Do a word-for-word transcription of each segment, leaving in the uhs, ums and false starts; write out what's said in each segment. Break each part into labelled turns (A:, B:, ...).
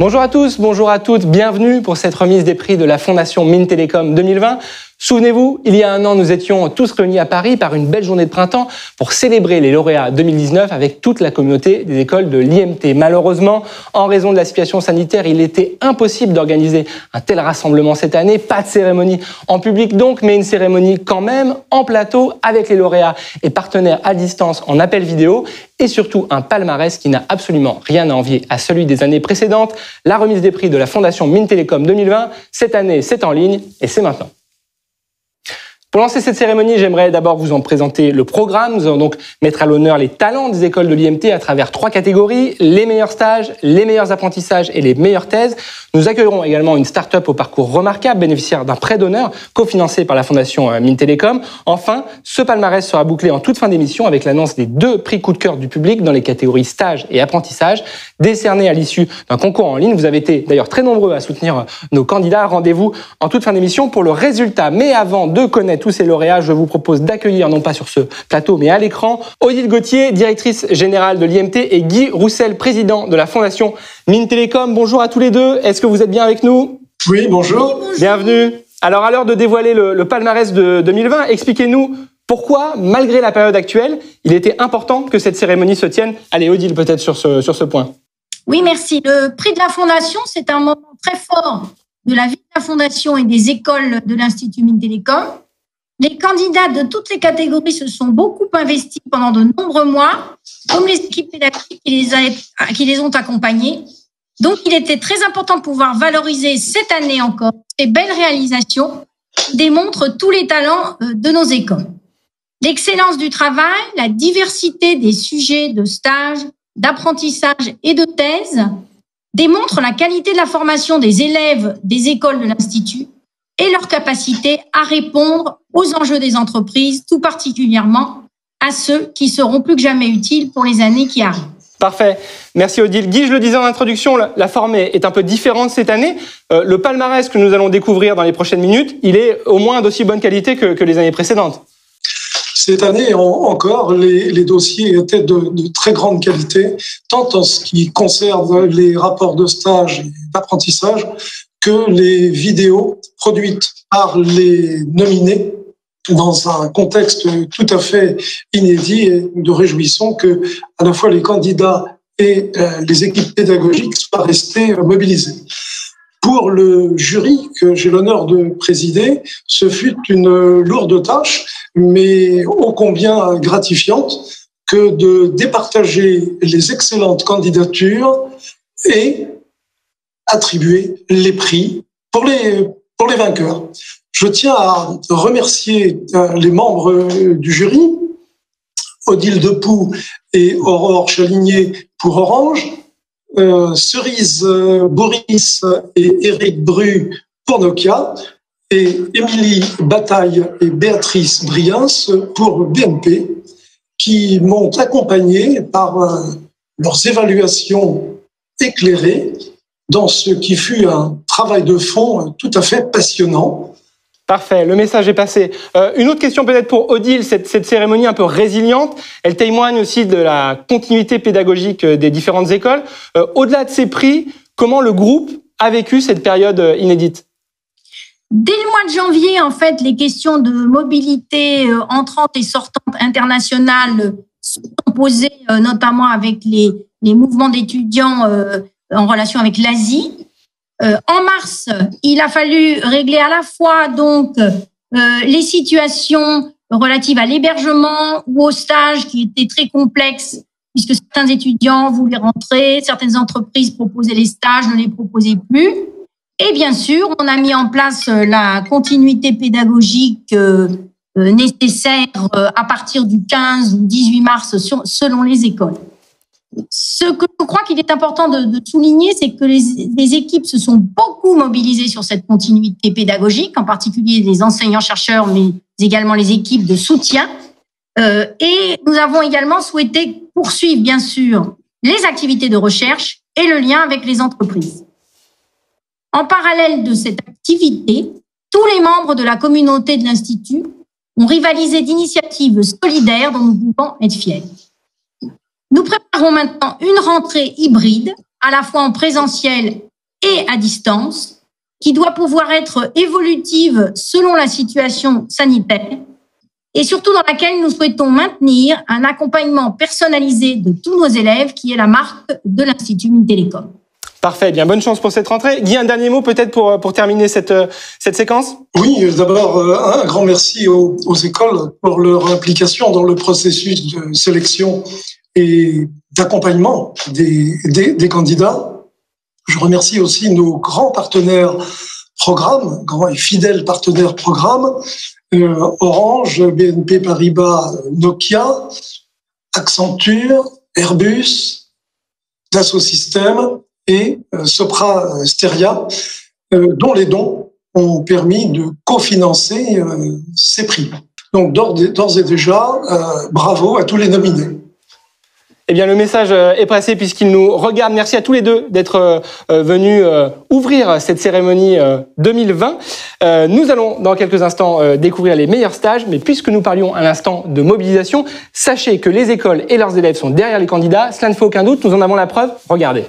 A: Bonjour à tous, bonjour à toutes, bienvenue pour cette remise des prix de la Fondation Mines Télécom deux mille vingt. Souvenez-vous, il y a un an, nous étions tous réunis à Paris par une belle journée de printemps pour célébrer les lauréats deux mille dix-neuf avec toute la communauté des écoles de l'I M T. Malheureusement, en raison de la situation sanitaire, il était impossible d'organiser un tel rassemblement cette année. Pas de cérémonie en public donc, mais une cérémonie quand même en plateau avec les lauréats et partenaires à distance en appel vidéo et surtout un palmarès qui n'a absolument rien à envier à celui des années précédentes. La remise des prix de la Fondation Mines Télécom deux mille vingt, cette année, c'est en ligne et c'est maintenant. Pour lancer cette cérémonie, j'aimerais d'abord vous en présenter le programme. Nous allons donc mettre à l'honneur les talents des écoles de l'I M T à travers trois catégories, les meilleurs stages, les meilleurs apprentissages et les meilleures thèses. Nous accueillerons également une start-up au parcours remarquable, bénéficiaire d'un prêt d'honneur cofinancé par la Fondation Mines Télécom. Enfin, ce palmarès sera bouclé en toute fin d'émission avec l'annonce des deux prix coup de cœur du public dans les catégories stage et apprentissage, décernés à l'issue d'un concours en ligne. Vous avez été d'ailleurs très nombreux à soutenir nos candidats. Rendez-vous en toute fin d'émission pour le résultat. Mais avant de connaître tous ces lauréats, je vous propose d'accueillir, non pas sur ce plateau, mais à l'écran, Odile Gauthier, directrice générale de l'I M T, et Guy Roussel, président de la Fondation Mines Télécom. Bonjour à tous les deux. Est-ce que vous êtes bien avec nous?
B: Oui, bonjour. bonjour.
A: Bienvenue. Alors, à l'heure de dévoiler le, le palmarès de deux mille vingt, expliquez-nous pourquoi, malgré la période actuelle, il était important que cette cérémonie se tienne. Allez, Odile, peut-être sur ce, sur ce point.
C: Oui, merci. Le prix de la Fondation, c'est un moment très fort de la vie de la Fondation et des écoles de l'Institut Mines Télécom. Les candidats de toutes les catégories se sont beaucoup investis pendant de nombreux mois, comme les équipes pédagogiques qui les, a, qui les ont accompagnés. Donc, il était très important de pouvoir valoriser cette année encore ces belles réalisations qui démontrent tous les talents de nos écoles. L'excellence du travail, la diversité des sujets de stage, d'apprentissage et de thèse démontrent la qualité de la formation des élèves des écoles de l'Institut et leur capacité à répondre aux enjeux des entreprises, tout particulièrement à ceux qui seront plus que jamais utiles pour les années qui arrivent.
A: Parfait. Merci Odile. Guy, je le disais en introduction, la forme est un peu différente cette année. Euh, le palmarès que nous allons découvrir dans les prochaines minutes, il est au moins d'aussi bonne qualité que, que les années précédentes.
B: Cette année encore, les, les dossiers étaient de, de très grande qualité, tant en ce qui concerne les rapports de stage et d'apprentissage que les vidéos produites par les nominés dans un contexte tout à fait inédit, et nous réjouissons que à la fois les candidats et euh, les équipes pédagogiques soient restés euh, mobilisés. Pour le jury que j'ai l'honneur de présider, ce fut une lourde tâche, mais ô combien gratifiante que de départager les excellentes candidatures et attribuer les prix pour les, pour les vainqueurs. Je tiens à remercier les membres du jury, Odile Depoux et Aurore Chaligné pour Orange, euh, Cerise Boris et Éric Bru pour Nokia, et Émilie Bataille et Béatrice Briens pour B N P, qui m'ont accompagné par euh, leurs évaluations éclairées dans ce qui fut un travail de fond tout à fait passionnant.
A: Parfait, le message est passé. Euh, une autre question peut-être pour Odile, cette, cette cérémonie un peu résiliente, elle témoigne aussi de la continuité pédagogique des différentes écoles. Euh, au-delà de ces prix, comment le groupe a vécu cette période inédite?
C: Dès le mois de janvier, en fait, les questions de mobilité euh, entrante et sortante internationale sont posées, euh, notamment avec les, les mouvements d'étudiants euh, en relation avec l'Asie. Euh, en mars, il a fallu régler à la fois donc euh, les situations relatives à l'hébergement ou au stage qui étaient très complexes puisque certains étudiants voulaient rentrer, certaines entreprises proposaient les stages, ne les proposaient plus. Et bien sûr, on a mis en place la continuité pédagogique euh, nécessaire euh, à partir du quinze ou dix-huit mars sur, selon les écoles. Ce que je crois qu'il est important de, de souligner, c'est que les, les équipes se sont beaucoup mobilisées sur cette continuité pédagogique, en particulier les enseignants-chercheurs, mais également les équipes de soutien. Euh, et nous avons également souhaité poursuivre, bien sûr, les activités de recherche et le lien avec les entreprises. En parallèle de cette activité, tous les membres de la communauté de l'Institut ont rivalisé d'initiatives solidaires dont nous pouvons être fiers. Nous préparons maintenant une rentrée hybride, à la fois en présentiel et à distance, qui doit pouvoir être évolutive selon la situation sanitaire et surtout dans laquelle nous souhaitons maintenir un accompagnement personnalisé de tous nos élèves qui est la marque de l'Institut Mintelecom.
A: Parfait, bien bonne chance pour cette rentrée. Guy, un dernier mot peut-être pour, pour terminer cette, cette séquence?
B: Oui, d'abord un grand merci aux, aux écoles pour leur implication dans le processus de sélection et d'accompagnement des, des, des candidats. Je remercie aussi nos grands partenaires programmes, grands et fidèles partenaires programmes, euh, Orange, B N P Paribas, Nokia, Accenture, Airbus, Dassault Systèmes et euh, Sopra Steria, euh, dont les dons ont permis de cofinancer euh, ces prix. Donc d'ores et déjà, euh, bravo à tous les nominés.
A: Eh bien, le message est passé puisqu'il nous regarde. Merci à tous les deux d'être venus ouvrir cette cérémonie deux mille vingt. Nous allons, dans quelques instants, découvrir les meilleurs stages. Mais puisque nous parlions à l'instant de mobilisation, sachez que les écoles et leurs élèves sont derrière les candidats. Cela ne fait aucun doute. Nous en avons la preuve. Regardez.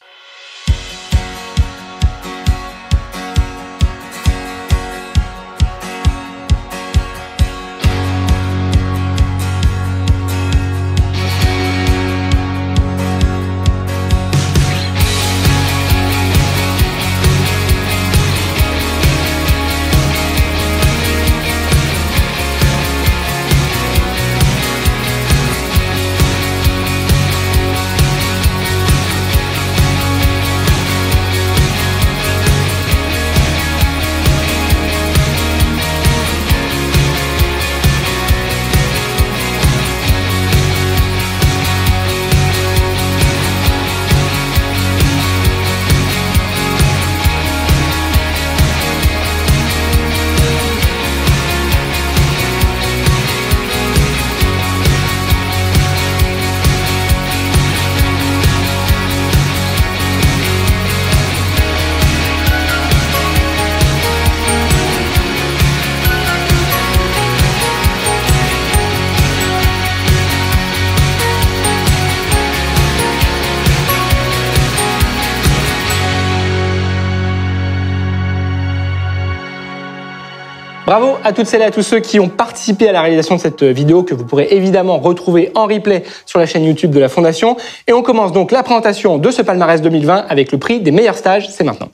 A: Bravo à toutes celles et à tous ceux qui ont participé à la réalisation de cette vidéo que vous pourrez évidemment retrouver en replay sur la chaîne YouTube de la Fondation. Et on commence donc la présentation de ce palmarès deux mille vingt avec le prix des meilleurs stages. C'est maintenant.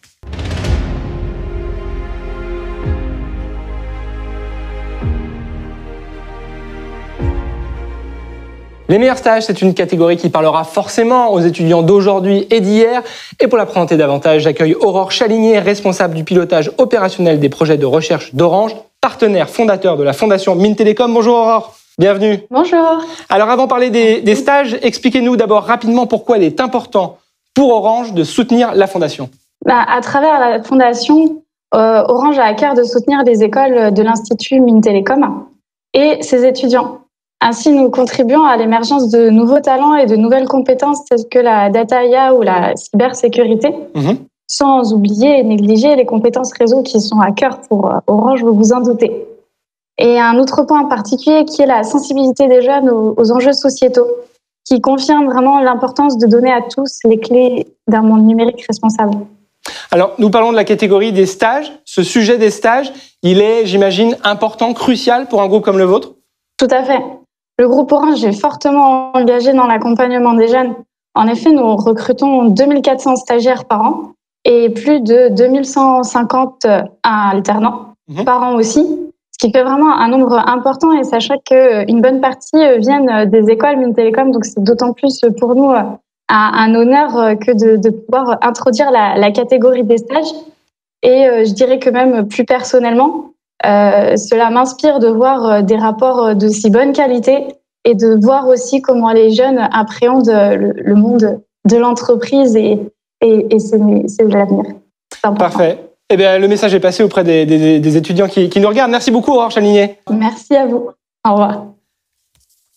A: Les meilleurs stages, c'est une catégorie qui parlera forcément aux étudiants d'aujourd'hui et d'hier. Et pour la présenter davantage, j'accueille Aurore Chaligné, responsable du pilotage opérationnel des projets de recherche d'Orange, partenaire fondateur de la Fondation Mintelecom. Bonjour Aurore, bienvenue.
D: Bonjour.
A: Alors avant de parler des, des stages, expliquez-nous d'abord rapidement pourquoi il est important pour Orange de soutenir la Fondation.
D: Bah, à travers la Fondation, euh, Orange a à cœur de soutenir les écoles de l'Institut Mintelecom et ses étudiants. Ainsi, nous contribuons à l'émergence de nouveaux talents et de nouvelles compétences telles que la data I A ou la cybersécurité, mmh. sans oublier et négliger les compétences réseau qui sont à cœur pour Orange, vous vous en doutez. Et un autre point en particulier qui est la sensibilité des jeunes aux, aux enjeux sociétaux, qui confirme vraiment l'importance de donner à tous les clés d'un monde numérique responsable.
A: Alors, nous parlons de la catégorie des stages. Ce sujet des stages, il est, j'imagine, important, crucial pour un groupe comme le vôtre ?
D: Tout à fait. Le groupe Orange est fortement engagé dans l'accompagnement des jeunes. En effet, nous recrutons deux mille quatre cents stagiaires par an et plus de deux mille cent cinquante alternants mmh. par an aussi, ce qui fait vraiment un nombre important et sachant qu'une bonne partie viennent des écoles Mintelecom, donc c'est d'autant plus pour nous un honneur que de, de pouvoir introduire la, la catégorie des stages. Et je dirais que même plus personnellement, Euh, cela m'inspire de voir des rapports de si bonne qualité et de voir aussi comment les jeunes appréhendent le, le monde de l'entreprise et, et, et c'est, c'est l'avenir. C'est
A: Parfait. Eh bien, le message est passé auprès des, des, des étudiants qui, qui nous regardent. Merci beaucoup, Aurore Chaligné.
D: Merci à vous. Au revoir.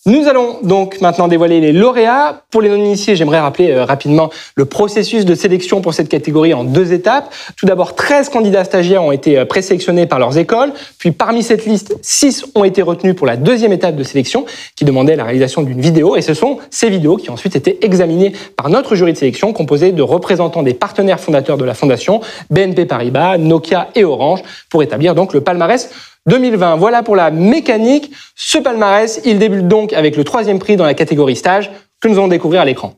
A: Nous allons donc maintenant dévoiler les lauréats. Pour les non-initiés, j'aimerais rappeler euh, rapidement le processus de sélection pour cette catégorie en deux étapes. Tout d'abord, treize candidats stagiaires ont été euh, présélectionnés par leurs écoles. Puis parmi cette liste, six ont été retenus pour la deuxième étape de sélection qui demandait la réalisation d'une vidéo. Et ce sont ces vidéos qui ont ensuite été examinées par notre jury de sélection composé de représentants des partenaires fondateurs de la Fondation, B N P Paribas, Nokia et Orange, pour établir donc le palmarès deux mille vingt. Voilà pour la mécanique. Ce palmarès, il débute donc avec le troisième prix dans la catégorie stage que nous allons découvrir à l'écran.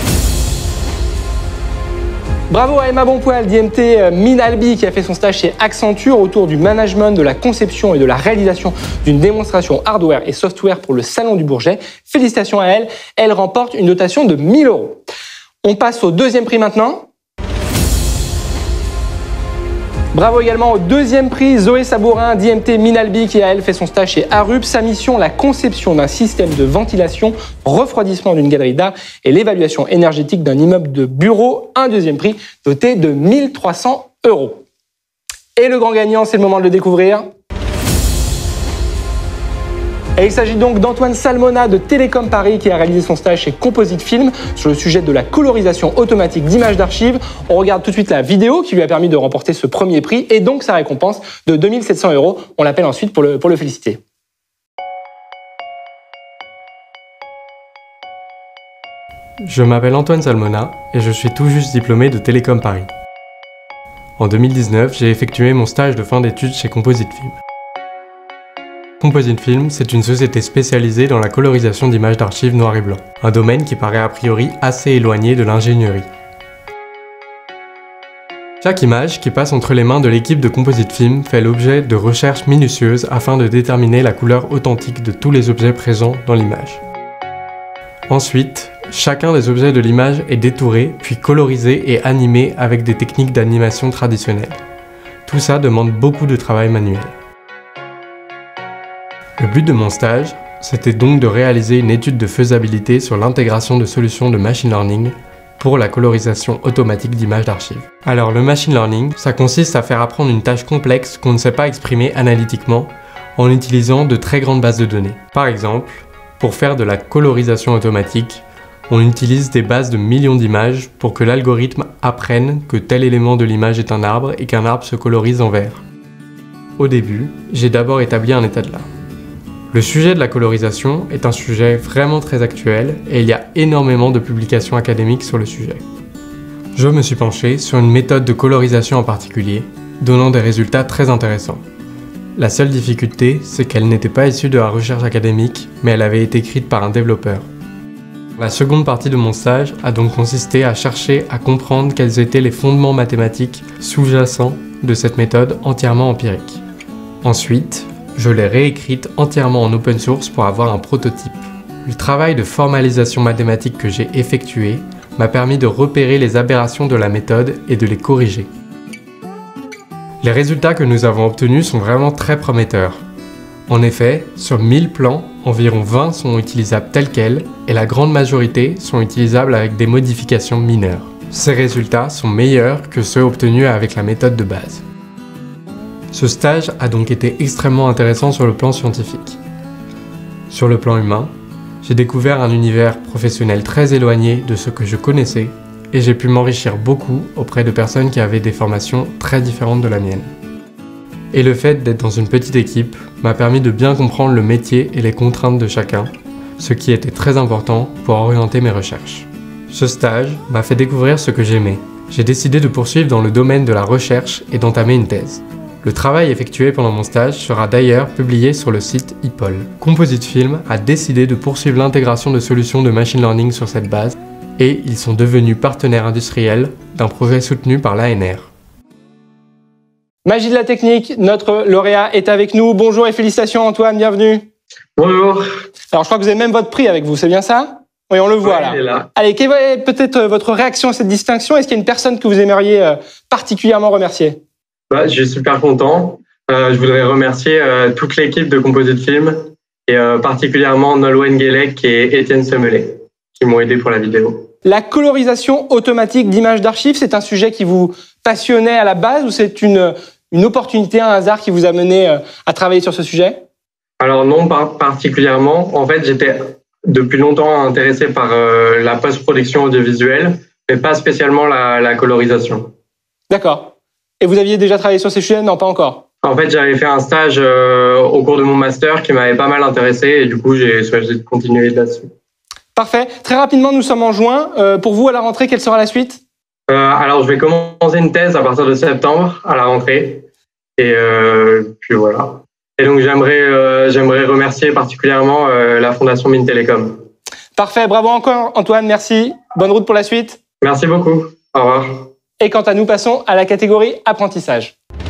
A: Bravo à Emma Bonpoil d'I M T Minalbi qui a fait son stage chez Accenture autour du management, de la conception et de la réalisation d'une démonstration hardware et software pour le Salon du Bourget. Félicitations à elle. Elle remporte une dotation de mille euros. On passe au deuxième prix maintenant. Bravo également au deuxième prix, Zoé Sabourin d'I M T Minalbi qui a elle fait son stage chez Arup. Sa mission, la conception d'un système de ventilation, refroidissement d'une galerie d'art et l'évaluation énergétique d'un immeuble de bureau. Un deuxième prix doté de mille trois cents euros. Et le grand gagnant, c'est le moment de le découvrir. Et il s'agit donc d'Antoine Salmona de Télécom Paris qui a réalisé son stage chez Composite Film sur le sujet de la colorisation automatique d'images d'archives. On regarde tout de suite la vidéo qui lui a permis de remporter ce premier prix et donc sa récompense de deux mille sept cents euros. On l'appelle ensuite pour le, pour le féliciter.
E: Je m'appelle Antoine Salmona et je suis tout juste diplômé de Télécom Paris. En deux mille dix-neuf, j'ai effectué mon stage de fin d'études chez Composite Film. Composite Film, c'est une société spécialisée dans la colorisation d'images d'archives noir et blanc, un domaine qui paraît a priori assez éloigné de l'ingénierie. Chaque image qui passe entre les mains de l'équipe de Composite Film fait l'objet de recherches minutieuses afin de déterminer la couleur authentique de tous les objets présents dans l'image. Ensuite, chacun des objets de l'image est détouré, puis colorisé et animé avec des techniques d'animation traditionnelles. Tout ça demande beaucoup de travail manuel. Le but de mon stage, c'était donc de réaliser une étude de faisabilité sur l'intégration de solutions de machine learning pour la colorisation automatique d'images d'archives. Alors le machine learning, ça consiste à faire apprendre une tâche complexe qu'on ne sait pas exprimer analytiquement en utilisant de très grandes bases de données. Par exemple, pour faire de la colorisation automatique, on utilise des bases de millions d'images pour que l'algorithme apprenne que tel élément de l'image est un arbre et qu'un arbre se colorise en vert. Au début, j'ai d'abord établi un état de l'art. Le sujet de la colorisation est un sujet vraiment très actuel et il y a énormément de publications académiques sur le sujet. Je me suis penché sur une méthode de colorisation en particulier, donnant des résultats très intéressants. La seule difficulté, c'est qu'elle n'était pas issue de la recherche académique, mais elle avait été écrite par un développeur. La seconde partie de mon stage a donc consisté à chercher à comprendre quels étaient les fondements mathématiques sous-jacents de cette méthode entièrement empirique. Ensuite, je l'ai réécrite entièrement en open source pour avoir un prototype. Le travail de formalisation mathématique que j'ai effectué m'a permis de repérer les aberrations de la méthode et de les corriger. Les résultats que nous avons obtenus sont vraiment très prometteurs. En effet, sur mille plans, environ vingt sont utilisables tels quels et la grande majorité sont utilisables avec des modifications mineures. Ces résultats sont meilleurs que ceux obtenus avec la méthode de base. Ce stage a donc été extrêmement intéressant sur le plan scientifique. Sur le plan humain, j'ai découvert un univers professionnel très éloigné de ce que je connaissais et j'ai pu m'enrichir beaucoup auprès de personnes qui avaient des formations très différentes de la mienne. Et le fait d'être dans une petite équipe m'a permis de bien comprendre le métier et les contraintes de chacun, ce qui était très important pour orienter mes recherches. Ce stage m'a fait découvrir ce que j'aimais. J'ai décidé de poursuivre dans le domaine de la recherche et d'entamer une thèse. Le travail effectué pendant mon stage sera d'ailleurs publié sur le site I P O L. Composite Film a décidé de poursuivre l'intégration de solutions de machine learning sur cette base et ils sont devenus partenaires industriels d'un projet soutenu par l'A N R.
A: Magie de la technique, notre lauréat est avec nous. Bonjour et félicitations Antoine, bienvenue.
F: Bonjour.
A: Alors je crois que vous avez même votre prix avec vous, c'est bien ça? Oui, on le voit
F: ouais,
A: là.
F: Il est là.
A: Allez, quelle est peut-être votre réaction à cette distinction? Est-ce qu'il y a une personne que vous aimeriez particulièrement remercier?
F: Bah, je suis super content. Euh, je voudrais remercier euh, toute l'équipe de Composite Film et euh, particulièrement Nolwenn Guélec et Étienne Semelet qui m'ont aidé pour la vidéo.
A: La colorisation automatique d'images d'archives, c'est un sujet qui vous passionnait à la base ou c'est une, une opportunité, un hasard qui vous a mené à travailler sur ce sujet?
F: Alors non, pas particulièrement. En fait, j'étais depuis longtemps intéressé par euh, la post-production audiovisuelle, mais pas spécialement la, la colorisation.
A: D'accord. Et vous aviez déjà travaillé sur ces sujets? Non, pas encore.
F: En fait, j'avais fait un stage euh, au cours de mon master qui m'avait pas mal intéressé et du coup, j'ai choisi de continuer là-dessus.
A: Parfait. Très rapidement, nous sommes en juin. Euh, pour vous, à la rentrée, quelle sera la suite?
F: euh, Alors, je vais commencer une thèse à partir de septembre, à la rentrée. Et euh, puis voilà. Et donc, j'aimerais euh, j'aimerais remercier particulièrement euh, la Fondation Mines Télécom.
A: Parfait, bravo encore Antoine, merci. Bonne route pour la suite.
F: Merci beaucoup, au revoir.
A: Et quant à nous, passons à la catégorie apprentissage.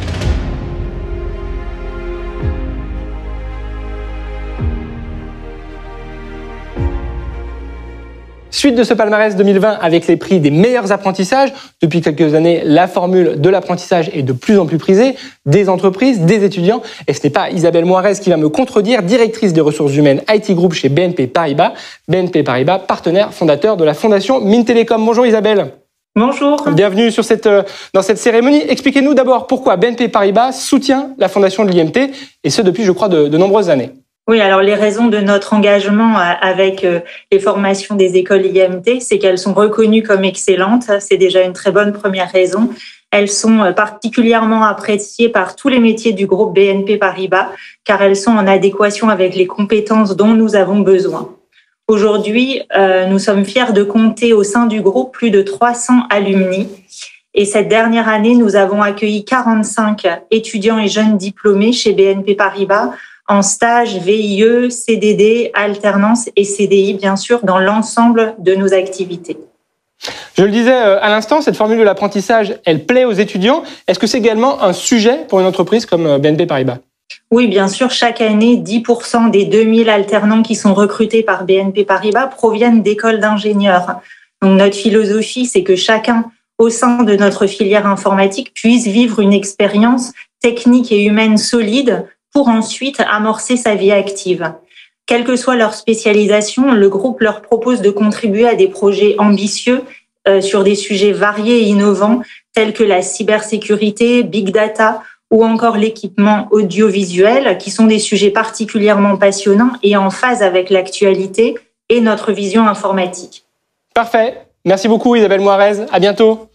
A: Suite de ce palmarès deux mille vingt avec les prix des meilleurs apprentissages. Depuis quelques années, la formule de l'apprentissage est de plus en plus prisée des entreprises, des étudiants. Et ce n'est pas Isabelle Moirez qui va me contredire, directrice des ressources humaines I T Group chez B N P Paribas. B N P Paribas, partenaire fondateur de la Fondation Mines Télécom. Bonjour Isabelle.
G: Bonjour.
A: Bienvenue sur cette, dans cette cérémonie. Expliquez-nous d'abord pourquoi B N P Paribas soutient la Fondation de l'I M T, et ce depuis, je crois, de, de nombreuses années.
G: Oui, alors les raisons de notre engagement avec les formations des écoles I M T, c'est qu'elles sont reconnues comme excellentes. C'est déjà une très bonne première raison. Elles sont particulièrement appréciées par tous les métiers du groupe B N P Paribas, car elles sont en adéquation avec les compétences dont nous avons besoin. Aujourd'hui, euh, nous sommes fiers de compter au sein du groupe plus de trois cents alumni. Et cette dernière année, nous avons accueilli quarante-cinq étudiants et jeunes diplômés chez B N P Paribas en stage, V I E, C D D, alternance et C D I, bien sûr, dans l'ensemble de nos activités.
A: Je le disais à l'instant, cette formule de l'apprentissage, elle plaît aux étudiants. Est-ce que c'est également un sujet pour une entreprise comme B N P Paribas?
G: Oui, bien sûr. Chaque année, dix pour cent des deux mille alternants qui sont recrutés par B N P Paribas proviennent d'écoles d'ingénieurs. Donc, notre philosophie, c'est que chacun, au sein de notre filière informatique, puisse vivre une expérience technique et humaine solide pour ensuite amorcer sa vie active. Quelle que soit leur spécialisation, le groupe leur propose de contribuer à des projets ambitieux euh, sur des sujets variés et innovants tels que la cybersécurité, big data ou encore l'équipement audiovisuel, qui sont des sujets particulièrement passionnants et en phase avec l'actualité et notre vision informatique.
A: Parfait. Merci beaucoup Isabelle Moirez. À bientôt.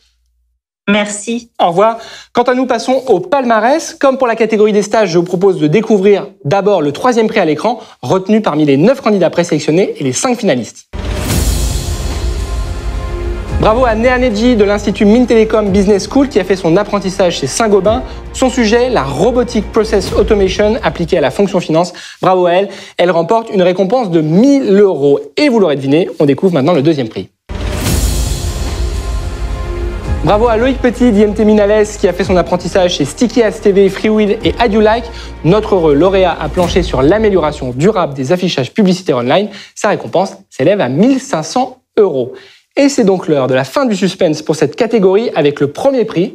G: Merci.
A: Au revoir. Quant à nous, passons au palmarès. Comme pour la catégorie des stages, je vous propose de découvrir d'abord le troisième prix à l'écran, retenu parmi les neuf candidats présélectionnés et les cinq finalistes. Bravo à Néa Nedji de l'Institut Mines Télécom Business School qui a fait son apprentissage chez Saint-Gobain. Son sujet, la Robotic Process Automation appliquée à la fonction finance. Bravo à elle. Elle remporte une récompense de mille euros. Et vous l'aurez deviné, on découvre maintenant le deuxième prix. Bravo à Loïc Petit d'I M T Minales qui a fait son apprentissage chez Sticky Ads T V, Freewheel et Adulike. Notre heureux lauréat a planché sur l'amélioration durable des affichages publicitaires online. Sa récompense s'élève à mille cinq cents euros. Et c'est donc l'heure de la fin du suspense pour cette catégorie avec le premier prix.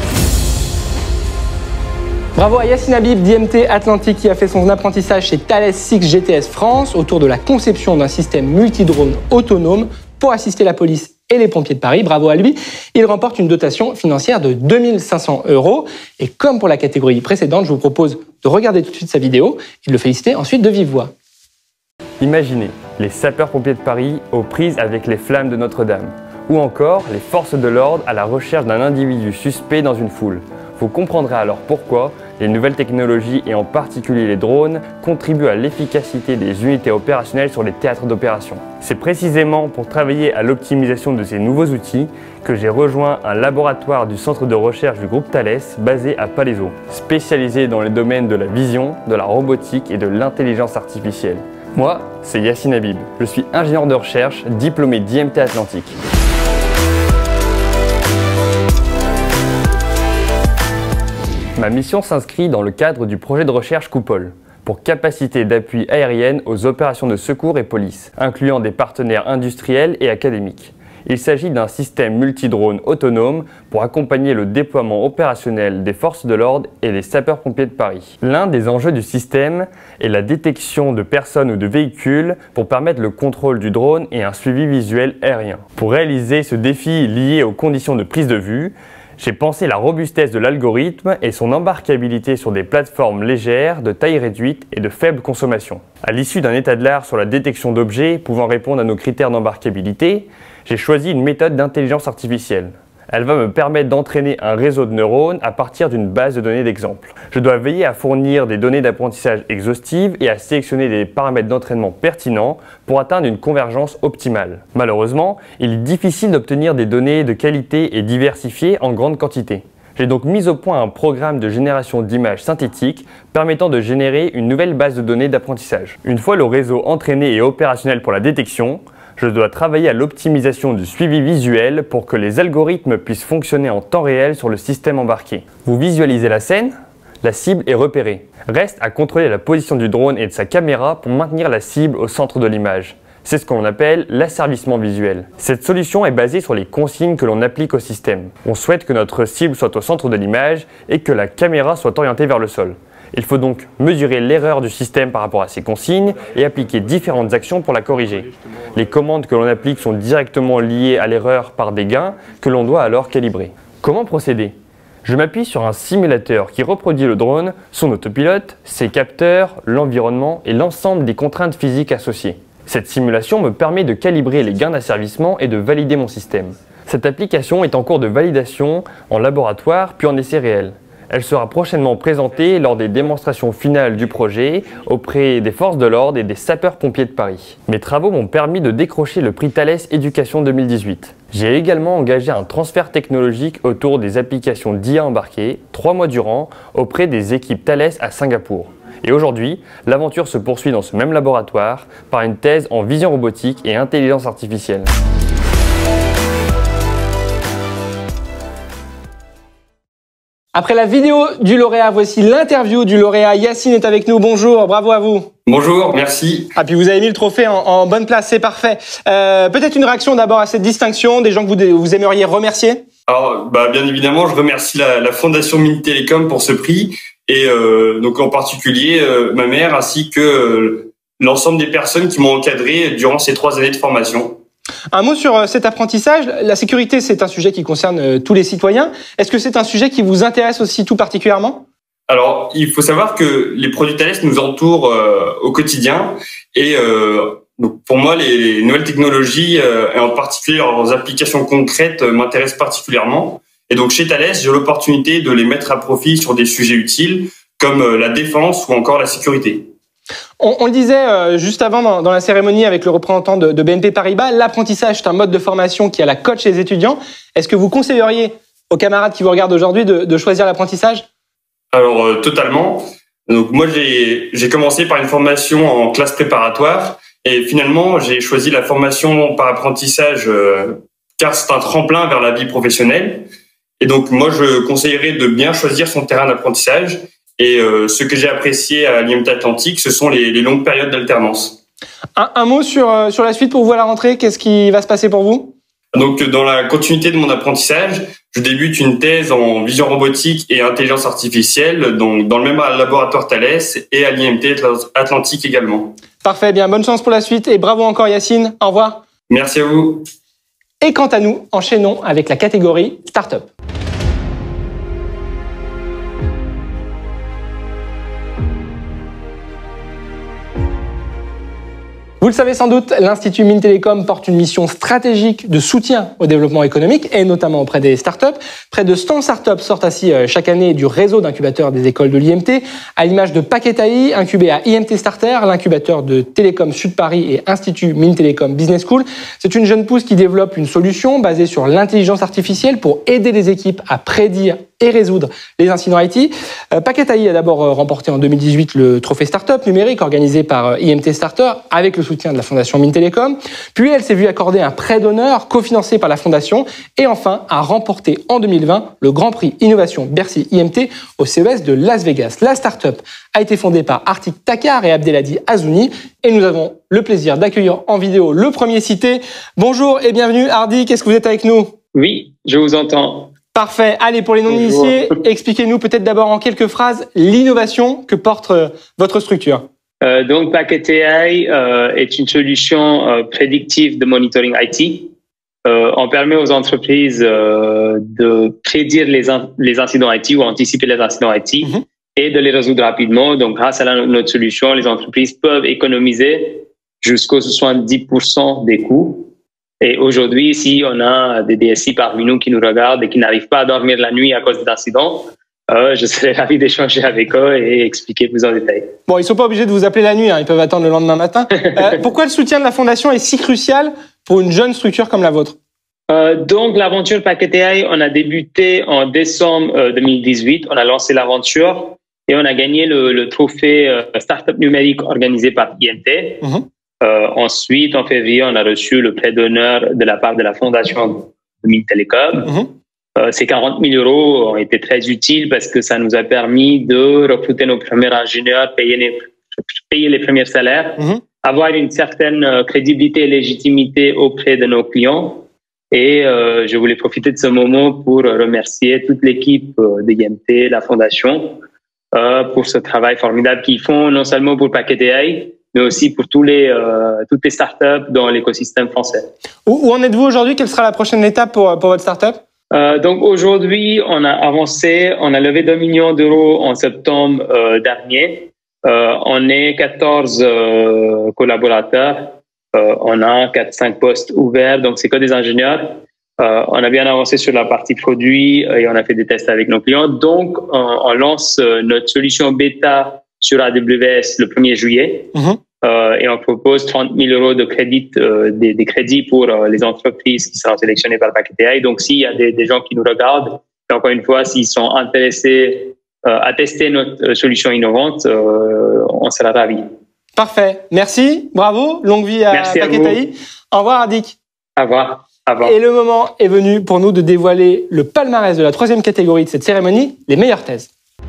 A: Bravo à Yassine Habib d'I M T Atlantique qui a fait son apprentissage chez Thales six G T S France autour de la conception d'un système multidrone autonome pour assister la police et les pompiers de Paris. Bravo à lui. Il remporte une dotation financière de deux mille cinq cents euros. Et comme pour la catégorie précédente, je vous propose de regarder tout de suite sa vidéo et de le féliciter ensuite de vive voix.
H: Imaginez les sapeurs-pompiers de Paris aux prises avec les flammes de Notre-Dame, ou encore les forces de l'ordre à la recherche d'un individu suspect dans une foule. Vous comprendrez alors pourquoi les nouvelles technologies, et en particulier les drones, contribuent à l'efficacité des unités opérationnelles sur les théâtres d'opération. C'est précisément pour travailler à l'optimisation de ces nouveaux outils que j'ai rejoint un laboratoire du centre de recherche du groupe Thales basé à Palaiseau, spécialisé dans les domaines de la vision, de la robotique et de l'intelligence artificielle. Moi, c'est Yassine Habib. Je suis ingénieur de recherche, diplômé d'I M T Atlantique. Ma mission s'inscrit dans le cadre du projet de recherche Coupole, pour capacité d'appui aérienne aux opérations de secours et police, incluant des partenaires industriels et académiques. Il s'agit d'un système multidrone autonome pour accompagner le déploiement opérationnel des forces de l'ordre et des sapeurs-pompiers de Paris. L'un des enjeux du système est la détection de personnes ou de véhicules pour permettre le contrôle du drone et un suivi visuel aérien. Pour réaliser ce défi lié aux conditions de prise de vue, J'ai pensé la robustesse de l'algorithme et son embarquabilité sur des plateformes légères, de taille réduite et de faible consommation. À l'issue d'un état de l'art sur la détection d'objets pouvant répondre à nos critères d'embarquabilité, j'ai choisi une méthode d'intelligence artificielle. Elle va me permettre d'entraîner un réseau de neurones à partir d'une base de données d'exemples. Je dois veiller à fournir des données d'apprentissage exhaustives et à sélectionner des paramètres d'entraînement pertinents pour atteindre une convergence optimale. Malheureusement, il est difficile d'obtenir des données de qualité et diversifiées en grande quantité. J'ai donc mis au point un programme de génération d'images synthétiques permettant de générer une nouvelle base de données d'apprentissage. Une fois le réseau entraîné et opérationnel pour la détection, je dois travailler à l'optimisation du suivi visuel pour que les algorithmes puissent fonctionner en temps réel sur le système embarqué. Vous visualisez la scène, la cible est repérée. Reste à contrôler la position du drone et de sa caméra pour maintenir la cible au centre de l'image. C'est ce qu'on appelle l'asservissement visuel. Cette solution est basée sur les consignes que l'on applique au système. On souhaite que notre cible soit au centre de l'image et que la caméra soit orientée vers le sol. Il faut donc mesurer l'erreur du système par rapport à ces consignes et appliquer différentes actions pour la corriger. Les commandes que l'on applique sont directement liées à l'erreur par des gains que l'on doit alors calibrer. Comment procéder ? Je m'appuie sur un simulateur qui reproduit le drone, son autopilote, ses capteurs, l'environnement et l'ensemble des contraintes physiques associées. Cette simulation me permet de calibrer les gains d'asservissement et de valider mon système. Cette application est en cours de validation en laboratoire puis en essai réel. Elle sera prochainement présentée lors des démonstrations finales du projet auprès des forces de l'ordre et des sapeurs-pompiers de Paris. Mes travaux m'ont permis de décrocher le prix Thales Éducation deux mille dix-huit. J'ai également engagé un transfert technologique autour des applications d'I A embarquées, trois mois durant, auprès des équipes Thales à Singapour. Et aujourd'hui, l'aventure se poursuit dans ce même laboratoire par une thèse en vision robotique et intelligence artificielle.
A: Après la vidéo du lauréat, voici l'interview du lauréat. Yacine est avec nous. Bonjour, bravo à vous.
I: Bonjour, merci.
A: Ah, puis vous avez mis le trophée en, en bonne place, c'est parfait. Euh, peut-être une réaction d'abord à cette distinction, des gens que vous, vous aimeriez remercier?
I: Alors, bah, bien évidemment, je remercie la, la Fondation Mini-Télécom pour ce prix, et euh, donc en particulier euh, ma mère ainsi que euh, l'ensemble des personnes qui m'ont encadré durant ces trois années de formation.
A: Un mot sur cet apprentissage. La sécurité, c'est un sujet qui concerne tous les citoyens. Est-ce que c'est un sujet qui vous intéresse aussi tout particulièrement?
I: Alors, il faut savoir que les produits Thales nous entourent euh, au quotidien. Et euh, donc pour moi, les, les nouvelles technologies, euh, et en particulier leurs applications concrètes, euh, m'intéressent particulièrement. Et donc chez Thales, j'ai l'opportunité de les mettre à profit sur des sujets utiles, comme euh, la défense ou encore la sécurité.
A: On, on le disait euh, juste avant dans, dans la cérémonie avec le représentant de, de B N P Paribas, l'apprentissage c'est un mode de formation qui a la cote chez les étudiants. Est-ce que vous conseilleriez aux camarades qui vous regardent aujourd'hui de, de choisir l'apprentissage?
I: Alors euh, totalement. Donc moi j'ai j'ai commencé par une formation en classe préparatoire et finalement j'ai choisi la formation par apprentissage euh, car c'est un tremplin vers la vie professionnelle. Et donc moi je conseillerais de bien choisir son terrain d'apprentissage. Et euh, ce que j'ai apprécié à l'I M T Atlantique, ce sont les, les longues périodes d'alternance.
A: Un, un mot sur, euh, sur la suite pour vous à la rentrée. Qu'est-ce qui va se passer pour vous?
I: Donc, dans la continuité de mon apprentissage, je débute une thèse en vision robotique et intelligence artificielle, donc dans le même laboratoire Thales et à l'I M T Atlantique également.
A: Parfait, bien, bonne chance pour la suite et bravo encore Yacine. Au revoir.
I: Merci à vous.
A: Et quant à nous, enchaînons avec la catégorie Startup. Vous le savez sans doute, l'Institut Mines Télécom porte une mission stratégique de soutien au développement économique et notamment auprès des startups. Près de cent startups sortent ainsi chaque année du réseau d'incubateurs des écoles de l'I M T, à l'image de Paquet A I, incubé à I M T Starter, l'incubateur de Télécom Sud Paris et Institut Mines Télécom Business School. C'est une jeune pousse qui développe une solution basée sur l'intelligence artificielle pour aider les équipes à prédire et résoudre les incidents I T. Euh, Paquet A I a d'abord remporté en deux mille dix-huit le trophée Startup numérique organisé par I M T Starter avec le soutien de la Fondation Mines Télécom. Puis elle s'est vue accorder un prêt d'honneur cofinancé par la Fondation et enfin a remporté en deux mille vingt le Grand Prix Innovation Bercy I M T au C E S de Las Vegas. La startup a été fondée par Artik Takar et Abdelhadi Azouni et nous avons le plaisir d'accueillir en vidéo le premier cité. Bonjour et bienvenue Hardy, qu'est-ce que vous êtes avec nous?
J: Oui, je vous entends.
A: Parfait. Allez, pour les non-initiés, expliquez-nous peut-être d'abord en quelques phrases l'innovation que porte euh, votre structure.
J: Euh, donc, Paquet A I euh, est une solution euh, prédictive de monitoring I T. euh, on permet aux entreprises euh, de prédire les, in les incidents I T ou anticiper les incidents I T mm-hmm. et de les résoudre rapidement. Donc, grâce à la, notre solution, les entreprises peuvent économiser jusqu'aux soixante-dix pour cent des coûts. Et aujourd'hui, si on a des D S I parmi nous qui nous regardent et qui n'arrivent pas à dormir la nuit à cause d'incidents, euh, je serais ravi d'échanger avec eux et expliquer plus en détail.
A: Bon, ils ne sont pas obligés de vous appeler la nuit, hein, ils peuvent attendre le lendemain matin. Euh, pourquoi le soutien de la Fondation est si crucial pour une jeune structure comme la vôtre?
J: euh, Donc, l'aventure Packet A I, on a débuté en décembre euh, deux mille dix-huit. On a lancé l'aventure et on a gagné le, le trophée euh, Startup numérique organisé par I N T. Mmh. Euh, ensuite, en février, on a reçu le prêt d'honneur de la part de la Fondation de Mint Telecom. Mmh. Euh, ces quarante mille euros ont été très utiles parce que ça nous a permis de recruter nos premiers ingénieurs, payer les, payer les premiers salaires, mmh. avoir une certaine crédibilité et légitimité auprès de nos clients. Et euh, je voulais profiter de ce moment pour remercier toute l'équipe de I N T, la Fondation, euh, pour ce travail formidable qu'ils font, non seulement pour Packet A I, mais aussi pour tous les, euh, toutes les startups dans l'écosystème français.
A: Où, où en êtes-vous aujourd'hui? Quelle sera la prochaine étape pour, pour votre startup?
J: Euh, donc aujourd'hui, on a avancé, on a levé deux millions d'euros en septembre euh, dernier. Euh, on est quatorze euh, collaborateurs. Euh, on a quatre cinq postes ouverts, donc c'est que des ingénieurs. Euh, on a bien avancé sur la partie produit et on a fait des tests avec nos clients. Donc, on, on lance notre solution bêta sur A W S le premier juillet. Mmh. Euh, et on propose trente mille euros de crédit, euh, des, des crédits pour euh, les entreprises qui seront sélectionnées par Packet A I. Donc, s'il y a des, des gens qui nous regardent, et encore une fois, s'ils sont intéressés euh, à tester notre solution innovante, euh, on sera ravis.
A: Parfait. Merci. Bravo. Longue vie à
J: Merci
A: Packet A I. Au revoir, Hardik.
J: Au revoir. Au revoir.
A: Et le moment est venu pour nous de dévoiler le palmarès de la troisième catégorie de cette cérémonie, les meilleures thèses.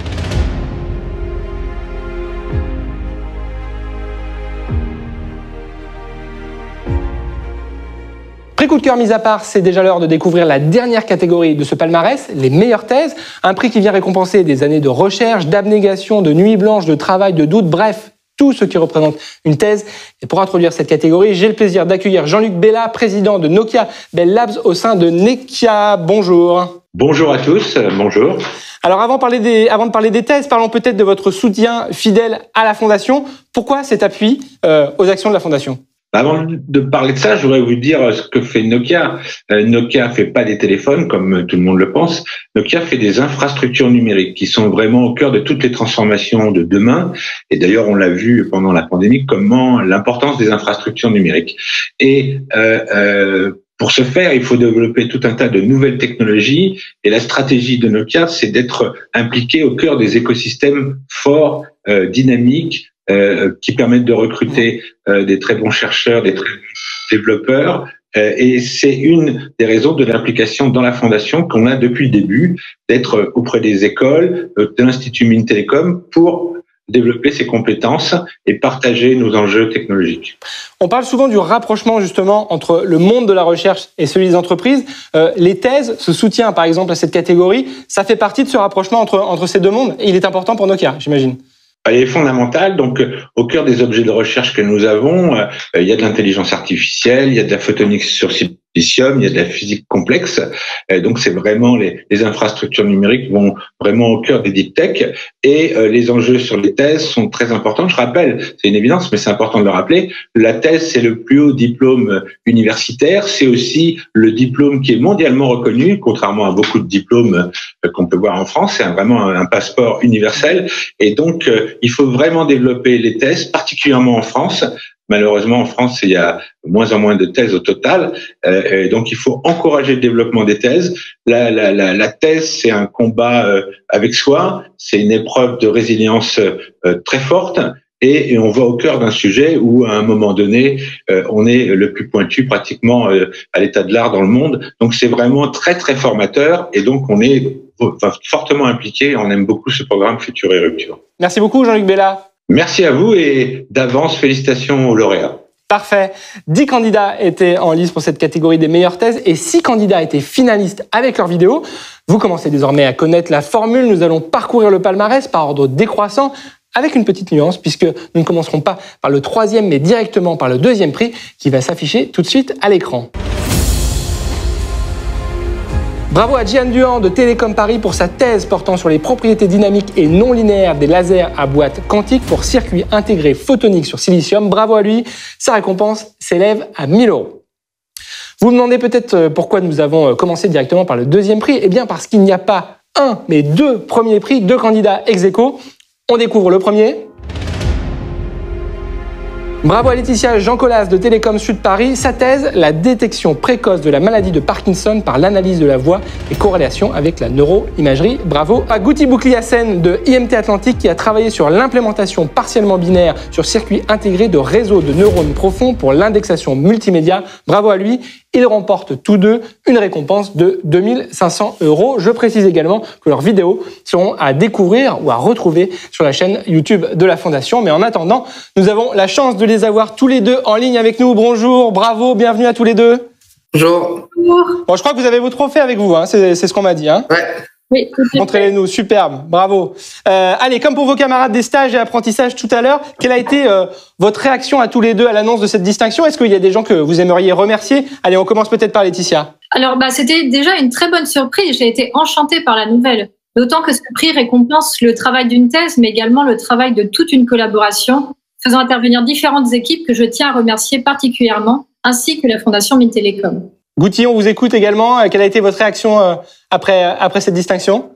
A: Prix coup de cœur mis à part, c'est déjà l'heure de découvrir la dernière catégorie de ce palmarès, les meilleures thèses. Un prix qui vient récompenser des années de recherche, d'abnégation, de nuits blanches, de travail, de doute, bref, tout ce qui représente une thèse. Et pour introduire cette catégorie, j'ai le plaisir d'accueillir Jean-Luc Bella, président de Nokia Bell Labs au sein de Nekia. Bonjour.
K: Bonjour à tous, bonjour.
A: Alors avant de parler des, avant de parler des thèses, parlons peut-être de votre soutien fidèle à la Fondation. Pourquoi cet appui euh, aux actions de la Fondation ?
K: Avant de parler de ça, je voudrais vous dire ce que fait Nokia. Euh, Nokia fait pas des téléphones comme tout le monde le pense. Nokia fait des infrastructures numériques qui sont vraiment au cœur de toutes les transformations de demain. Et d'ailleurs, on l'a vu pendant la pandémie, comment l'importance des infrastructures numériques. Et euh, euh, pour ce faire, il faut développer tout un tas de nouvelles technologies. Et la stratégie de Nokia, c'est d'être impliqué au cœur des écosystèmes forts, euh, dynamiques, Euh, qui permettent de recruter euh, des très bons chercheurs, des très bons développeurs. Euh, et c'est une des raisons de l'implication dans la Fondation qu'on a depuis le début, d'être auprès des écoles, euh, de l'Institut Mint Telecom pour développer ses compétences et partager nos enjeux technologiques.
A: On parle souvent du rapprochement justement entre le monde de la recherche et celui des entreprises. Euh, les thèses, ce soutien par exemple à cette catégorie, ça fait partie de ce rapprochement entre, entre ces deux mondes et il est important pour Nokia, j'imagine.
K: Il est fondamental. Donc, au cœur des objets de recherche que nous avons, euh, il y a de l'intelligence artificielle, il y a de la photonique sur silicium, il y a de la physique complexe. Euh, donc, c'est vraiment les, les infrastructures numériques vont vraiment au cœur des deep tech. Et euh, les enjeux sur les thèses sont très importants. Je rappelle, c'est une évidence, mais c'est important de le rappeler. La thèse, c'est le plus haut diplôme universitaire. C'est aussi le diplôme qui est mondialement reconnu, contrairement à beaucoup de diplômes euh, qu'on peut voir en France. C'est un, vraiment un, un passeport universel. Et donc, euh, il faut vraiment développer les thèses, particulièrement en France. Malheureusement, en France, il y a moins en moins de thèses au total. Euh, donc, il faut encourager le développement des thèses. La, la, la, la thèse, c'est un combat euh, avec soi. C'est une épreuve de résilience euh, très forte. Et, et on va au cœur d'un sujet où, à un moment donné, euh, on est le plus pointu pratiquement euh, à l'état de l'art dans le monde. Donc, c'est vraiment très, très formateur. Et donc, on est fortement impliqué. On aime beaucoup ce programme Futur et Rupture.
A: Merci beaucoup, Jean-Luc Bella.
K: Merci à vous et d'avance, félicitations aux lauréats.
A: Parfait. Dix candidats étaient en lice pour cette catégorie des meilleures thèses et six candidats étaient finalistes avec leur vidéo. Vous commencez désormais à connaître la formule. Nous allons parcourir le palmarès par ordre décroissant avec une petite nuance puisque nous ne commencerons pas par le troisième mais directement par le deuxième prix qui va s'afficher tout de suite à l'écran. Bravo à Jian Duan de Télécom Paris pour sa thèse portant sur les propriétés dynamiques et non linéaires des lasers à boîte quantique pour circuits intégrés photoniques sur silicium. Bravo à lui, sa récompense s'élève à mille euros. Vous vous demandez peut-être pourquoi nous avons commencé directement par le deuxième prix. Eh bien parce qu'il n'y a pas un, mais deux premiers prix, deux candidats ex aequo. On découvre le premier. Bravo à Laetitia Jean Colas de Télécom Sud Paris. Sa thèse, la détection précoce de la maladie de Parkinson par l'analyse de la voix et corrélation avec la neuroimagerie. Bravo à Gouti Boukliassen de I M T Atlantique qui a travaillé sur l'implémentation partiellement binaire sur circuit intégré de réseaux de neurones profonds pour l'indexation multimédia. Bravo à lui. Ils remportent tous deux une récompense de deux mille cinq cents euros. Je précise également que leurs vidéos seront à découvrir ou à retrouver sur la chaîne YouTube de la Fondation. Mais en attendant, nous avons la chance de les avoir tous les deux en ligne avec nous. Bonjour, bravo, bienvenue à tous les deux.
L: Bonjour.
A: Bon, je crois que vous avez vos trophées avec vous, hein. c'est, c'est ce qu'on m'a dit. Hein.
L: Ouais.
C: Oui,
A: montrez-les-nous, superbe, bravo. Euh, allez, comme pour vos camarades des stages et apprentissages tout à l'heure, quelle a été euh, votre réaction à tous les deux à l'annonce de cette distinction? Est-ce qu'il y a des gens que vous aimeriez remercier? Allez, on commence peut-être par Laetitia.
M: Alors, bah, c'était déjà une très bonne surprise. J'ai été enchantée par la nouvelle. D'autant que ce prix récompense le travail d'une thèse, mais également le travail de toute une collaboration, faisant intervenir différentes équipes que je tiens à remercier particulièrement, ainsi que la Fondation Mintelecom.
A: Gouti, on vous écoute également. Quelle a été votre réaction après, après cette distinction?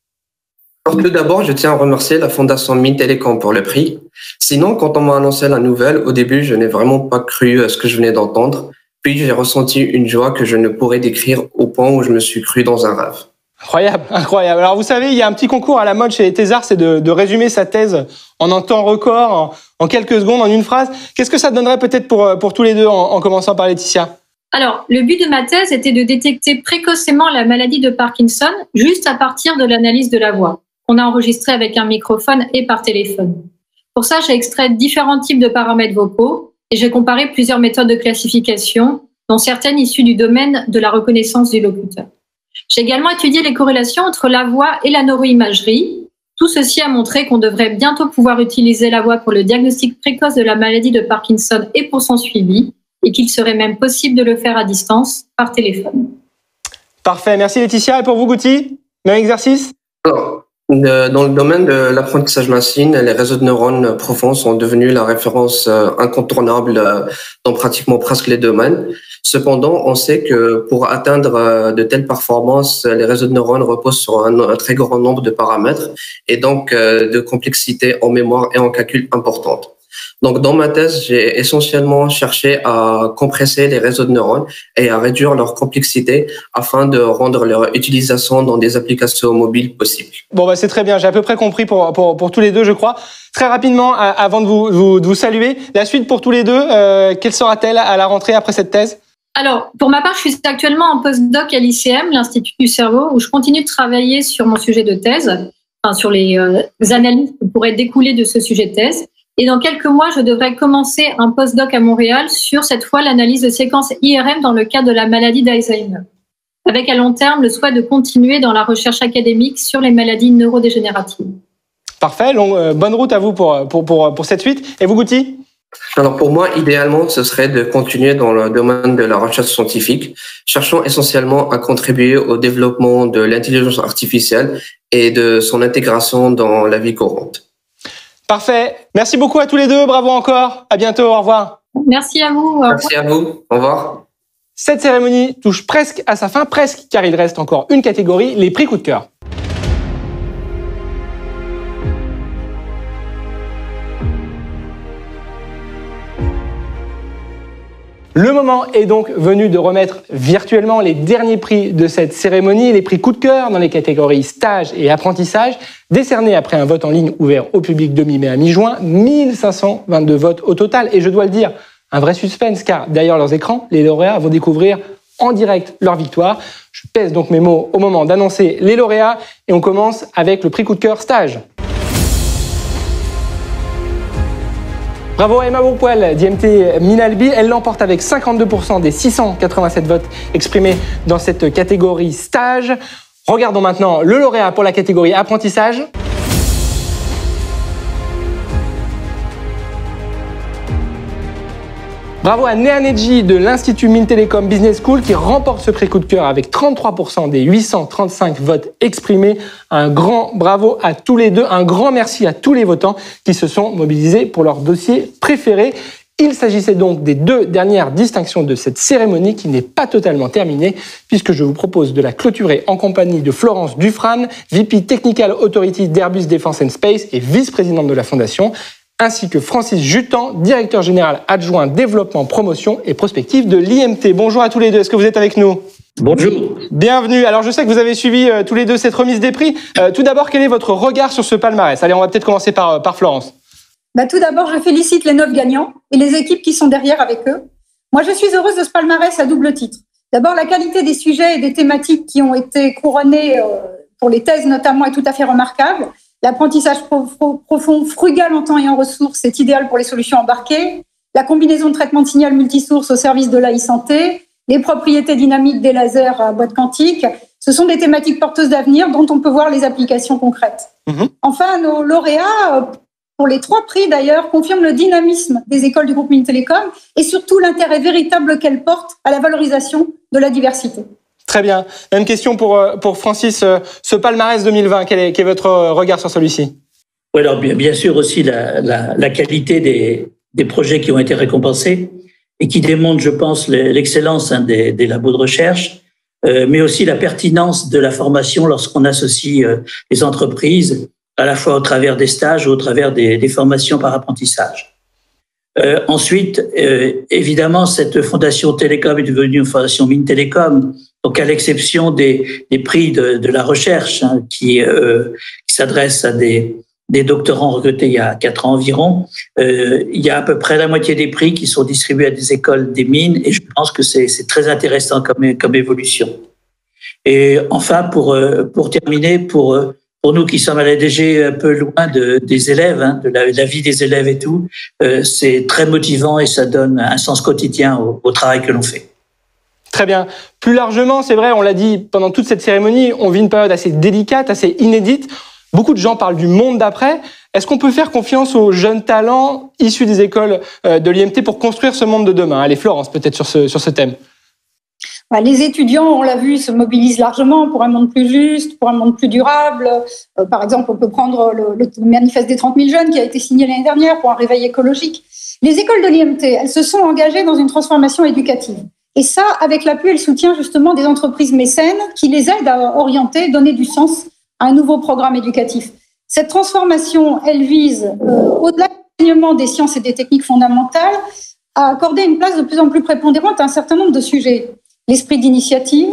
L: Alors, tout d'abord, je tiens à remercier la Fondation Mintelecom pour le prix. Sinon, quand on m'a annoncé la nouvelle, au début, je n'ai vraiment pas cru à ce que je venais d'entendre. Puis, j'ai ressenti une joie que je ne pourrais décrire au point où je me suis cru dans un rêve.
A: Incroyable, incroyable. Alors, vous savez, il y a un petit concours à la mode chez les thésards, c'est de, de résumer sa thèse en un temps record, en, en quelques secondes, en une phrase. Qu'est-ce que ça donnerait peut-être pour, pour tous les deux, en, en commençant par Laetitia?
M: Alors, le but de ma thèse était de détecter précocement la maladie de Parkinson juste à partir de l'analyse de la voix, qu'on a enregistrée avec un microphone et par téléphone. Pour ça, j'ai extrait différents types de paramètres vocaux et j'ai comparé plusieurs méthodes de classification, dont certaines issues du domaine de la reconnaissance du locuteur. J'ai également étudié les corrélations entre la voix et la neuroimagerie. Tout ceci a montré qu'on devrait bientôt pouvoir utiliser la voix pour le diagnostic précoce de la maladie de Parkinson et pour son suivi, et qu'il serait même possible de le faire à distance, par téléphone.
A: Parfait, merci Laetitia. Et pour vous, Gouti, même exercice?
L: Alors, dans le domaine de l'apprentissage machine, les réseaux de neurones profonds sont devenus la référence incontournable dans pratiquement presque les domaines. Cependant, on sait que pour atteindre de telles performances, les réseaux de neurones reposent sur un, un très grand nombre de paramètres et donc de complexité en mémoire et en calcul importante. Donc, dans ma thèse, j'ai essentiellement cherché à compresser les réseaux de neurones et à réduire leur complexité afin de rendre leur utilisation dans des applications mobiles possibles.
A: Bon, bah, c'est très bien. J'ai à peu près compris pour, pour, pour tous les deux, je crois. Très rapidement, avant de vous, vous, de vous saluer, la suite pour tous les deux, euh, quelle sera-t-elle à la rentrée après cette thèse?
M: Alors, pour ma part, je suis actuellement en postdoc à l'I C M, l'Institut du cerveau, où je continue de travailler sur mon sujet de thèse, enfin, sur les euh, analyses qui pourraient découler de ce sujet de thèse. Et dans quelques mois, je devrais commencer un postdoc à Montréal sur cette fois l'analyse de séquences I R M dans le cadre de la maladie d'Alzheimer. Avec à long terme le souhait de continuer dans la recherche académique sur les maladies neurodégénératives.
A: Parfait, long, euh, bonne route à vous pour, pour, pour, pour cette suite. Et vous, Gouti?
L: Alors pour moi, idéalement, ce serait de continuer dans le domaine de la recherche scientifique, cherchant essentiellement à contribuer au développement de l'intelligence artificielle et de son intégration dans la vie courante.
A: Parfait. Merci beaucoup à tous les deux. Bravo encore. À bientôt. Au revoir.
M: Merci à vous.
L: Merci à vous. Au revoir.
A: Cette cérémonie touche presque à sa fin, presque, car il reste encore une catégorie, les prix coup de cœur. Le moment est donc venu de remettre virtuellement les derniers prix de cette cérémonie, les prix coup de cœur dans les catégories stage et apprentissage, décernés après un vote en ligne ouvert au public de mi-mai à mi-juin, mille cinq cent vingt-deux votes au total. Et je dois le dire, un vrai suspense, car derrière leurs écrans, les lauréats vont découvrir en direct leur victoire. Je pèse donc mes mots au moment d'annoncer les lauréats et on commence avec le prix coup de cœur stage. Bravo à Emma Bourpoil d'I M T Minalbi, elle l'emporte avec cinquante-deux pour cent des six cent quatre-vingt-sept votes exprimés dans cette catégorie stage. Regardons maintenant le lauréat pour la catégorie apprentissage. Bravo à Neaneji de l'Institut Mintelecom Business School qui remporte ce prix coup de cœur avec trente-trois pour cent des huit cent trente-cinq votes exprimés. Un grand bravo à tous les deux, un grand merci à tous les votants qui se sont mobilisés pour leur dossier préféré. Il s'agissait donc des deux dernières distinctions de cette cérémonie qui n'est pas totalement terminée puisque je vous propose de la clôturer en compagnie de Florence Dufrane, V P Technical Authority d'Airbus Defence and Space et vice-présidente de la Fondation, ainsi que Francis Jutan, directeur général adjoint développement, promotion et prospective de l'I M T. Bonjour à tous les deux, est-ce que vous êtes avec nous ?
N: Bonjour.
A: Bienvenue. Alors je sais que vous avez suivi euh, tous les deux cette remise des prix. Euh, tout d'abord, quel est votre regard sur ce palmarès ? Allez, on va peut-être commencer par, euh, par Florence.
O: Bah, tout d'abord, je félicite les neuf gagnants et les équipes qui sont derrière avec eux. Moi, je suis heureuse de ce palmarès à double titre. D'abord, la qualité des sujets et des thématiques qui ont été couronnés euh, pour les thèses notamment est tout à fait remarquable. L'apprentissage profond, frugal en temps et en ressources est idéal pour les solutions embarquées. La combinaison de traitement de signal multisource au service de l'A I-santé, les propriétés dynamiques des lasers à boîte quantique, ce sont des thématiques porteuses d'avenir dont on peut voir les applications concrètes. Mmh. Enfin, nos lauréats, pour les trois prix d'ailleurs, confirment le dynamisme des écoles du groupe Mintelecom et surtout l'intérêt véritable qu'elles portent à la valorisation de la diversité.
A: Très bien. Même question pour, pour Francis. Ce palmarès deux mille vingt, quel est, quel est votre regard sur celui-ci ?
N: Oui, alors bien, bien sûr aussi la, la, la qualité des, des projets qui ont été récompensés et qui démontrent, je pense, l'excellence hein, des, des labos de recherche, euh, mais aussi la pertinence de la formation lorsqu'on associe euh, les entreprises, à la fois au travers des stages ou au travers des, des formations par apprentissage. Euh, ensuite, euh, évidemment, cette fondation Télécom est devenue une fondation Mintelecom, donc à l'exception des, des prix de, de la recherche hein, qui, euh, qui s'adressent à des, des doctorants recrutés il y a quatre ans environ, euh, il y a à peu près la moitié des prix qui sont distribués à des écoles des mines et je pense que c'est, c'est très intéressant comme, comme évolution. Et enfin, pour, pour terminer, pour Pour nous qui sommes à l'A D G un peu loin de, des élèves, hein, de, la, de la vie des élèves et tout, euh, c'est très motivant et ça donne un sens quotidien au, au travail que l'on fait.
A: Très bien. Plus largement, c'est vrai, on l'a dit pendant toute cette cérémonie, on vit une période assez délicate, assez inédite. Beaucoup de gens parlent du monde d'après. Est-ce qu'on peut faire confiance aux jeunes talents issus des écoles de l'I M T pour construire ce monde de demain ? Allez, Florence, peut-être sur ce, sur ce thème.
O: Les étudiants, on l'a vu, se mobilisent largement pour un monde plus juste, pour un monde plus durable. Euh, par exemple, on peut prendre le, le manifeste des trente mille jeunes qui a été signé l'année dernière pour un réveil écologique. Les écoles de l'I M T, elles se sont engagées dans une transformation éducative. Et ça, avec l'appui et le soutien justement des entreprises mécènes qui les aident à orienter, donner du sens à un nouveau programme éducatif. Cette transformation, elle vise, euh, au-delà de l'enseignement des sciences et des techniques fondamentales, à accorder une place de plus en plus prépondérante à un certain nombre de sujets. L'esprit d'initiative,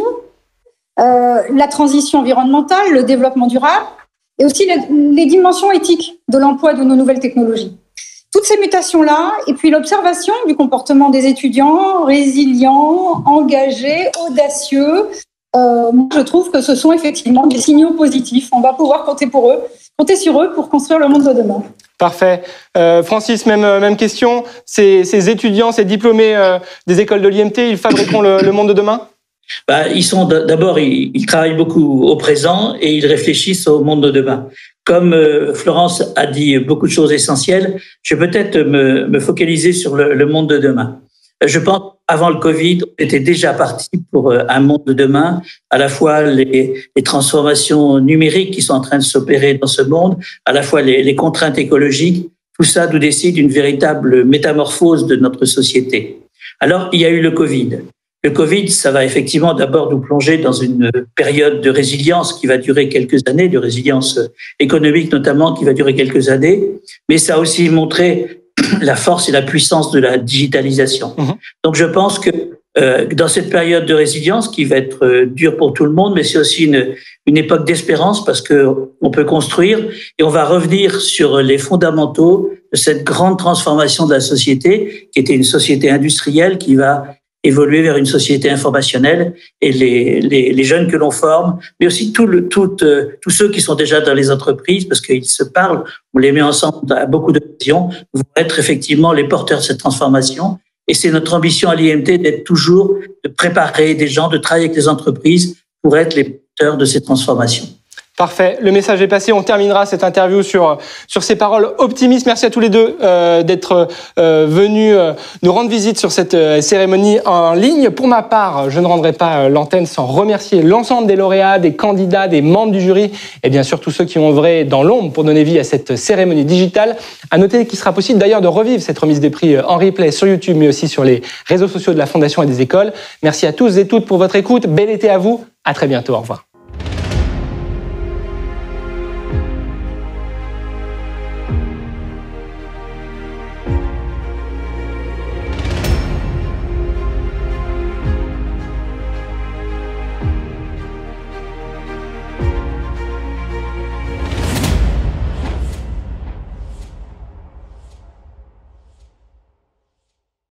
O: euh, la transition environnementale, le développement durable et aussi les, les dimensions éthiques de l'emploi de nos nouvelles technologies. Toutes ces mutations-là, et puis l'observation du comportement des étudiants résilients, engagés, audacieux, euh, moi je trouve que ce sont effectivement des signaux positifs. On va pouvoir compter pour eux, compter sur eux pour construire le monde de demain.
A: Parfait. Euh, Francis, même, même question. Ces, ces étudiants, ces diplômés euh, des écoles de l'I M T, ils fabriqueront le, le monde de demain ?
N: Bah, ils sont d'abord, ils, ils travaillent beaucoup au présent et ils réfléchissent au monde de demain. Comme euh, Florence a dit beaucoup de choses essentielles, je vais peut-être me, me focaliser sur le, le monde de demain. Je pense avant le Covid, on était déjà parti pour un monde de demain, à la fois les, les transformations numériques qui sont en train de s'opérer dans ce monde, à la fois les, les contraintes écologiques, tout ça nous décide d'une véritable métamorphose de notre société. Alors, il y a eu le Covid. Le Covid, ça va effectivement d'abord nous plonger dans une période de résilience qui va durer quelques années, de résilience économique notamment, qui va durer quelques années, mais ça a aussi montré la force et la puissance de la digitalisation. Mmh. Donc je pense que euh, dans cette période de résilience qui va être euh, dure pour tout le monde, mais c'est aussi une, une époque d'espérance parce que on peut construire et on va revenir sur les fondamentaux de cette grande transformation de la société qui était une société industrielle qui va évoluer vers une société informationnelle et les, les, les jeunes que l'on forme, mais aussi tout le, tout, euh, tous ceux qui sont déjà dans les entreprises, parce qu'ils se parlent, on les met ensemble à beaucoup d'occasions, vont être effectivement les porteurs de cette transformation. Et c'est notre ambition à l'I M T d'être toujours, de préparer des gens, de travailler avec les entreprises pour être les porteurs de ces transformations.
A: Parfait, le message est passé. On terminera cette interview sur sur ces paroles optimistes. Merci à tous les deux euh, d'être euh, venus euh, nous rendre visite sur cette euh, cérémonie en ligne. Pour ma part, je ne rendrai pas euh, l'antenne sans remercier l'ensemble des lauréats, des candidats, des membres du jury et bien sûr tous ceux qui ont œuvré dans l'ombre pour donner vie à cette cérémonie digitale. À noter qu'il sera possible d'ailleurs de revivre cette remise des prix en replay sur YouTube mais aussi sur les réseaux sociaux de la Fondation et des écoles. Merci à tous et toutes pour votre écoute. Bel été à vous. À très bientôt. Au revoir.